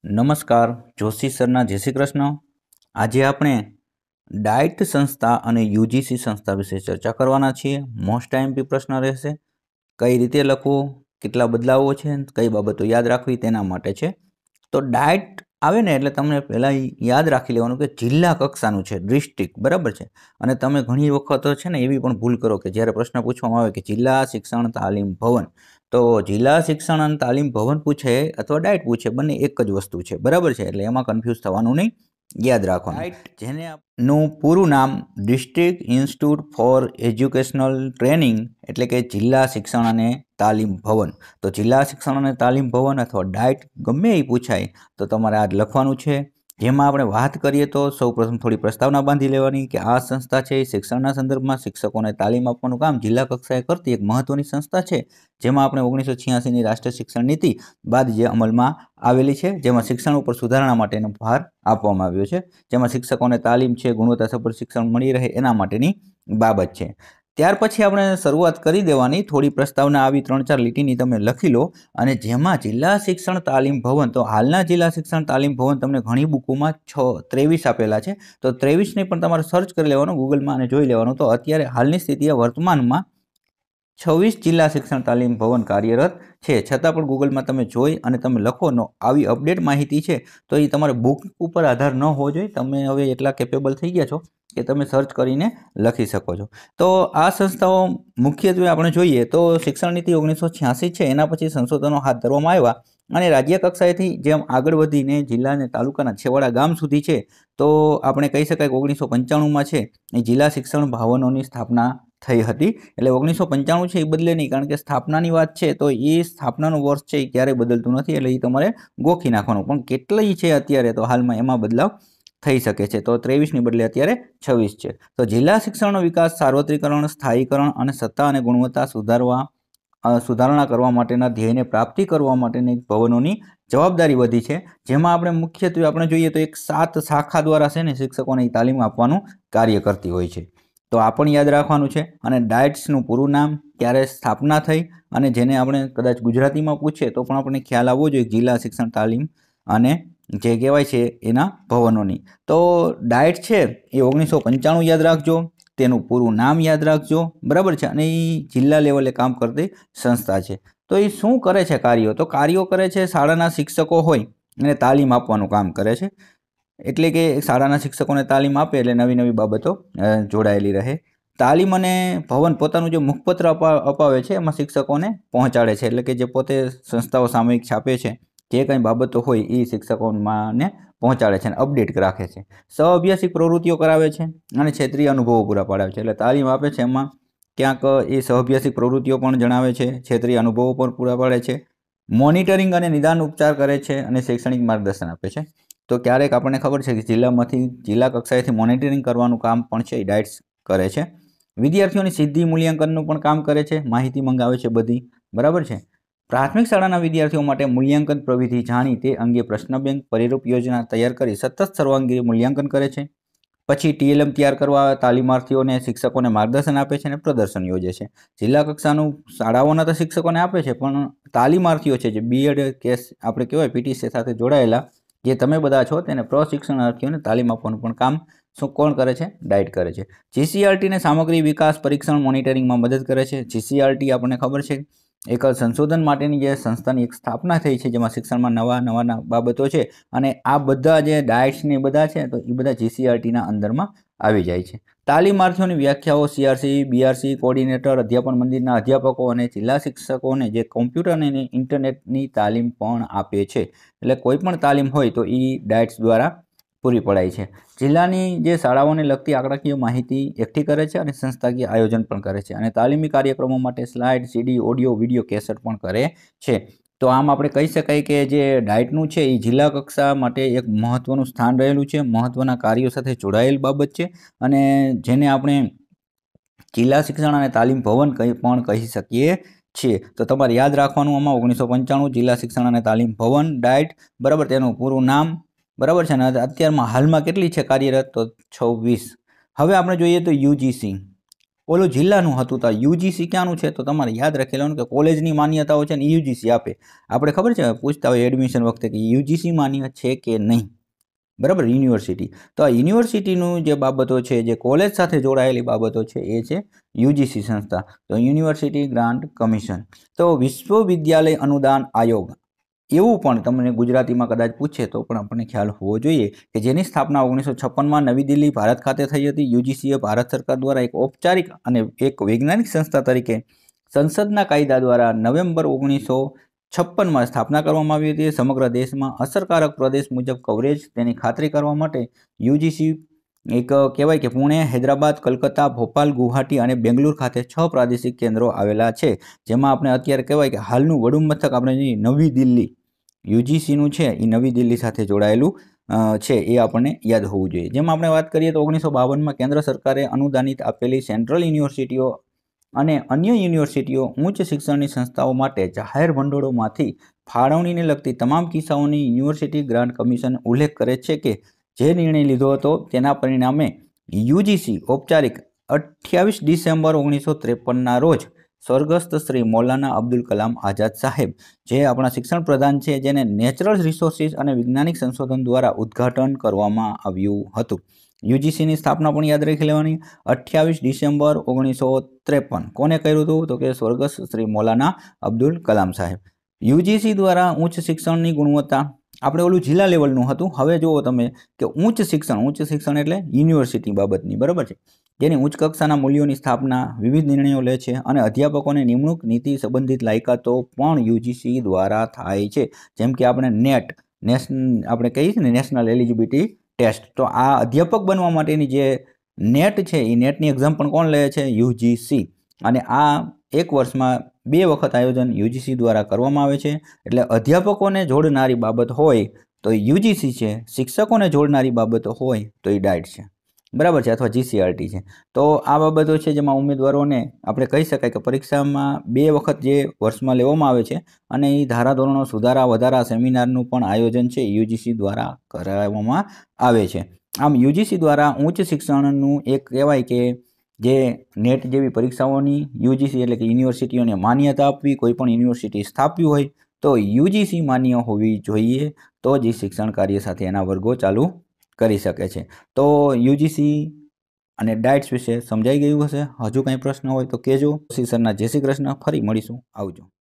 નમસ્કાર, જોશી સરના જય શ્રી કૃષ્ણ। આજે આપણે ડાયટ સંસ્થા અને યુજીસી સંસ્થા વિશે ચર્ચા કરવાના છીએ। મોસ્ટ આઈએમપી પ્રશ્ન રહેશે, કઈ રીતે લખવું, કેટલા બદલાવો છે, કઈ બાબતો યાદ રાખવી તેના માટે છે। તો ડાયટ આવે ને એટલે તમને પહેલાં યાદ રાખી લેવાનું કે જિલ્લા કક્ષાનું છે, ડિસ્ટ્રિક્ટ, બરાબર છે। અને તમે ઘણી વખત છે ને એવી પણ ભૂલ કરો કે જ્યારે પ્રશ્ન પૂછવામાં આવે કે જિલ્લા શિક્ષણ તાલીમ ભવન, તો જિલ્લા શિક્ષણ અને તાલીમ ભવન પૂછે અથવા ડાયટ પૂછે, બંને એક જ વસ્તુ છે, બરાબર છે। એટલે એમાં કન્ફ્યુઝ થવાનું નહીં, યાદ રાખવાનું। ડાયટ જેને નું પૂરું નામ district institute for educational training એટલે કે જિલ્લા શિક્ષણ અને તાલીમ ભવન। તો જિલ્લા શિક્ષણ અને તાલીમ ભવન અથવા ડાયટ ગમે એ પૂછાય તો તમારે આ લખવાનું છે। જેમાં આપણે વાત કરીએ તો સૌપ્રથમ થોડી પ્રસ્તાવના બાંધી લેવાની કે આ સંસ્થા છે એ શિક્ષણના સંદર્ભમાં શિક્ષકોને તાલીમ આપવાનું કામ જિલ્લા કક્ષાએ કરતી એક મહત્વની સંસ્થા છે, જેમાં આપણે 1986ની રાષ્ટ્રીય શિક્ષણ નીતિ બાદ જે અમલમાં આવેલી છે, જેમાં શિક્ષણ ઉપર સુધારણા માટેનો ભાર આપવામાં આવ્યો છે, જેમાં શિક્ષકોને તાલીમ છે, ગુણવત્તાસભર શિક્ષણ મળી રહે એના માટેની બાબત છે। ત્યાર પછી આપણે શરૂઆત કરી દેવાની, થોડી પ્રસ્તાવના આવી 3-4 લીટીની તમે લખી લો। અને જેમાં જિલ્લા શિક્ષણ તાલીમ ભવન, તો હાલના જિલ્લા શિક્ષણ તાલીમ ભવન તમને ઘણી બુકોમાં 23 આપેલા છે, તો 23ને પણ તમારે સર્ચ કરી લેવાનું ગૂગલમાં અને જોઈ લેવાનું। તો અત્યારે હાલની સ્થિતિએ વર્તમાનમાં 26 જિલ્લા શિક્ષણ તાલીમ ભવન કાર્યરત છે, છતાં પણ ગૂગલમાં તમે જોઈ અને તમે લખો નો આવી અપડેટ માહિતી છે તો એ તમારે બુક ઉપર આધાર ન હોવો જોઈએ। તમે હવે એટલા કેપેબલ થઈ ગયા છો કે તમે સર્ચ કરીને લખી શકો છો। તો આ સંસ્થાઓ મુખ્યત્વે આપણે જોઈએ તો શિક્ષણ નીતિ 1986 છે, એના પછી સંશોધનો હાથ ધરવામાં આવ્યા અને રાજ્ય કક્ષાએથી જેમ આગળ વધીને જિલ્લા અને તાલુકાના છેવાડા ગામ સુધી છે, તો આપણે કહી શકાય કે 1995માં છે એ જિલ્લા શિક્ષણ ભવનોની સ્થાપના થઈ હતી। એટલે 1995 છે એ બદલે નહીં, કારણ કે સ્થાપનાની વાત છે તો એ સ્થાપનાનું વર્ષ છે એ ક્યારેય બદલતું નથી, એટલે એ તમારે ગોખી નાખવાનું। પણ કેટલી છે અત્યારે તો હાલમાં એમાં બદલાવ થઈ શકે છે, તો 23ની બદલે અત્યારે 26 છે। તો જિલ્લા શિક્ષણનો વિકાસ, સાર્વત્રિકરણ, સ્થાયીકરણ અને સત્તા અને ગુણવત્તા સુધારણા કરવા માટેના ધ્યેયને પ્રાપ્તિ કરવા માટેની ભવનોની જવાબદારી વધી છે, જેમાં આપણે મુખ્યત્વે આપણે જોઈએ તો એક 7 શાખા દ્વારા છે ને શિક્ષકોને તાલીમ આપવાનું કાર્ય કરતી હોય છે। તો આ પણ યાદ રાખવાનું છે। અને ડાયટ્સનું પૂરું નામ, ક્યારે સ્થાપના થઈ, અને જેને આપણે કદાચ ગુજરાતીમાં પૂછીએ તો પણ આપણને ખ્યાલ આવવો જોઈએ જિલ્લા શિક્ષણ તાલીમ અને જે કહેવાય છે એના ભવનોની। તો ડાયટ છે એ 1995 યાદ રાખજો, તેનું પૂરું નામ યાદ રાખજો, બરાબર છે। અને એ જિલ્લા લેવલે કામ કરતી સંસ્થા છે। તો એ શું કરે છે કાર્યો? તો કાર્યો કરે છે શાળાના શિક્ષકો હોય અને તાલીમ આપવાનું કામ કરે છે, એટલે કે શાળાના શિક્ષકોને તાલીમ આપે એટલે નવી નવી બાબતો જોડાયેલી રહે। તાલીમ અને ભવન પોતાનું જે મુખપત્ર અપાવે છે એમાં શિક્ષકોને પહોંચાડે છે, એટલે કે જે પોતે સંસ્થાઓ સામયિક છાપે છે, જે કંઈ બાબતો હોય એ શિક્ષકોને પહોંચાડે છે અને અપડેટ રાખે છે। સહઅભ્યાસિક પ્રવૃત્તિઓ કરાવે છે અને ક્ષેત્રીય અનુભવો પૂરા પાડે છે, એટલે તાલીમ આપે છે એમાં ક્યાંક એ સહઅભ્યાસિક પ્રવૃત્તિઓ પણ જણાવે છે, ક્ષેત્રીય અનુભવો પણ પૂરા પાડે છે, મોનિટરિંગ અને નિદાન ઉપચાર કરે છે અને શૈક્ષણિક માર્ગદર્શન આપે છે। તો ક્યારેક આપણને ખબર છે કે જિલ્લા કક્ષાએથી મોનિટરિંગ કરવાનું કામ પણ છે એ ડાયટ્સ કરે છે। વિદ્યાર્થીઓની સિદ્ધિ મૂલ્યાંકનનું પણ કામ કરે છે, માહિતી મંગાવે છે બધી, બરાબર છે। પ્રાથમિક શાળાના વિદ્યાર્થીઓ માટે મૂલ્યાંકન પ્રવિધિ જાણી તે અંગે પ્રશ્ન બેંક પરિરૂપ યોજના તૈયાર કરી સતત સર્વાંગી મૂલ્યાંકન કરે છે। પછી TLM તૈયાર કરવા તાલીમાર્થીઓને શિક્ષકોને માર્ગદર્શન આપે છે અને પ્રદર્શન યોજે છે। જિલ્લા કક્ષાનું શાળાઓના તો શિક્ષકોને આપે છે, પણ તાલીમાર્થીઓ છે જે BEd કે આપણે કહેવાય PTC સાથે જોડાયેલા જે તમે બધા છો તેને પ્રશિક્ષણાર્થીઓને તાલીમ આપવાનું પણ કામ કોણ કરે છે? ડાયટ કરે છે। GCRT ને સામગ્રી વિકાસ પરીક્ષણ મોનિટરિંગમાં મદદ કરે છે। GCRT આપણને ખબર છે એક સંશોધન માટેની જે સંસ્થાની એક સ્થાપના થઈ છે, જેમાં શિક્ષણમાં નવા બાબતો છે, અને આ બધા જે ડાયટ્સ ને બધા છે તો એ બધા GCRTના અંદરમાં આવી જાય છે। તાલીમાર્થીઓની વ્યાખ્યાઓ CRC, BRC કોઓર્ડિનેટર, અધ્યાપન મંદિરના અધ્યાપકો અને જિલ્લા શિક્ષકોને જે કોમ્પ્યુટર અને ઇન્ટરનેટની તાલીમ પણ આપે છે, એટલે કોઈ પણ તાલીમ હોય તો એ ડાયટ્સ દ્વારા પૂરી પડાય છે। જિલ્લાની જે શાળાઓને લગતી આંકડાકીય માહિતી એકઠી કરે છે અને સંસ્થાકીય આયોજન પણ કરે છે, અને તાલીમી કાર્યક્રમો માટે slide, CD, audio, video, cassette પણ કરે છે। તો આમ આપણે કહી શકાય કે જે ડાયટનું છે એ જિલ્લા કક્ષા માટે એક મહત્વનું સ્થાન રહેલું છે, મહત્વના કાર્યો સાથે જોડાયેલ બાબત છે, અને જેને આપણે જિલ્લા શિક્ષણ અને તાલીમ ભવન પણ કહી શકીએ છીએ। તો તમારે યાદ રાખવાનું આમાં 1995 જિલ્લા શિક્ષણ અને તાલીમ ભવન ડાયટ, બરાબર, તેનું પૂરું નામ, બરાબર છે। અને અત્યારમાં હાલમાં કેટલી છે કાર્યરત? તો 26। હવે આપણે જોઈએ તો UGC ઓલું જિલ્લાનું હતું તો યુજીસી ક્યાંનું છે તો તમારે યાદ રાખી લેવાનું કે કોલેજની માન્યતાઓ છે ને યુજીસી આપે. આપણે ખબર છે પૂછતા હોય એડમિશન વખતે કે યુજીસી માન્ય છે કે નહીં, બરાબર, યુનિવર્સિટી. તો આ યુનિવર્સિટીનું જે બાબતો છે, જે કોલેજ સાથે જોડાયેલી બાબતો છે એ છે યુજીસી સંસ્થા, તો યુનિવર્સિટી ગ્રાન્ટ કમિશન. તો વિશ્વવિદ્યાલય અનુદાન આયોગ એવું પણ તમને ગુજરાતીમાં કદાચ પૂછે તો પણ આપણને ખ્યાલ હોવો જોઈએ કે જેની સ્થાપના 1956માં નવી દિલ્હી ભારત ખાતે થઈ હતી. યુજીસીએ ભારત સરકાર દ્વારા એક ઔપચારિક અને એક વૈજ્ઞાનિક સંસ્થા તરીકે સંસદના કાયદા દ્વારા નવેમ્બર 1956માં સ્થાપના કરવામાં આવી હતી. સમગ્ર દેશમાં અસરકારક પ્રદેશ મુજબ કવરેજ તેની ખાતરી કરવા માટે યુજીસી એક કહેવાય કે પુણે, હૈદરાબાદ, કલકત્તા, ભોપાલ, ગુવાહાટી અને બેંગ્લોર ખાતે 6 પ્રાદેશિક કેન્દ્રો આવેલા છે. જેમાં આપણે અત્યારે કહેવાય કે હાલનું વડુ મથક આપણે નવી દિલ્હી યુજીસીનું છે એ નવી દિલ્હી સાથે જોડાયેલું છે એ આપણને યાદ હોવું જોઈએ. જેમાં આપણે વાત કરીએ તો 1952માં કેન્દ્ર સરકારે અનુદાનિત આપેલી સેન્ટ્રલ યુનિવર્સિટીઓ અને અન્ય યુનિવર્સિટીઓ ઉચ્ચ શિક્ષણની સંસ્થાઓ માટે જાહેર ભંડોળોમાંથી ફાળવણીને લગતી તમામ કિસ્સાઓની યુનિવર્સિટી ગ્રાન્ટ કમિશન ઉલ્લેખ કરે છે કે જે નિર્ણય લીધો હતો તેના પરિણામે યુજીસી ઔપચારિક 28 ડિસેમ્બર 1953ના રોજ સ્વર્ગસ્થ શ્રી મૌલાના અબ્દુલ કલામ આઝાદ સાહેબ, જે આપણા શિક્ષણ પ્રધાન છે, જેને નેચરલ રિસોર્સિસ અને વૈજ્ઞાનિક સંશોધન દ્વારા ઉદ્ઘાટન કરવામાં આવ્યું હતું. યુજીસીની સ્થાપના પણ યાદ રાખી લેવાની. 28 ડિસેમ્બર 1953 કોને કર્યું હતું તો કે સ્વર્ગસ્થ શ્રી મૌલાના અબ્દુલ કલામ સાહેબ. યુજીસી દ્વારા ઉચ્ચ શિક્ષણની ગુણવત્તા આપણે ઓલું જિલ્લા લેવલનું હતું. હવે જુઓ તમે કે ઉચ્ચ શિક્ષણ એટલે યુનિવર્સિટી બાબતની, બરાબર છે, જેની ઉચ્ચ કક્ષાના મૂલ્યોની સ્થાપના, વિવિધ નિર્ણયો લે છે અને અધ્યાપકોને નિમણૂક નીતિ સંબંધિત લાયકાતો પણ યુજીસી દ્વારા થાય છે. જેમ કે આપણે આપણે કહીએ છીએ ને નેશનલ એલિજિબિલિટી ટેસ્ટ, તો આ અધ્યાપક બનવા માટેની જે નેટ છે એ નેટની એક્ઝામ પણ કોણ લે છે? યુજીસી. અને આ એક વર્ષમાં 2 વખત આયોજન યુજીસી દ્વારા કરવામાં આવે છે. એટલે અધ્યાપકોને જોડનારી બાબત હોય તો યુજીસી છે, શિક્ષકોને જોડનારી બાબતો હોય તો એ ડાયટ છે, બરાબર છે, અથવા જીસીઆરટી છે. તો આ બાબતો છે જેમાં ઉમેદવારોને આપણે કહી શકાય કે પરીક્ષામાં 2 વખત જે વર્ષમાં લેવામાં આવે છે અને એ ધારાધોરણો સુધારા વધારા સેમિનારનું પણ આયોજન છે યુજીસી દ્વારા કરાવવામાં આવે છે. આમ યુજીસી દ્વારા ઉચ્ચ શિક્ષણનું એક કહેવાય કે જે નેટ જેવી પરીક્ષાઓની યુજીસી એટલે કે યુનિવર્સિટીઓને માન્યતા આપવી, કોઈ પણ યુનિવર્સિટી સ્થાપવી હોય તો યુજીસી માન્ય હોવી જોઈએ, તો જ શિક્ષણ કાર્ય સાથે એના વર્ગો ચાલુ કરી શકે છે. તો યુજીસી અને ડાયટ્સ વિશે સમજાઈ ગયું હશે. હજુ કંઈ પ્રશ્ન હોય તો કહેજો. શ્રી સરના જય શ્રી કૃષ્ણ. ફરી મળીશું. આવજો.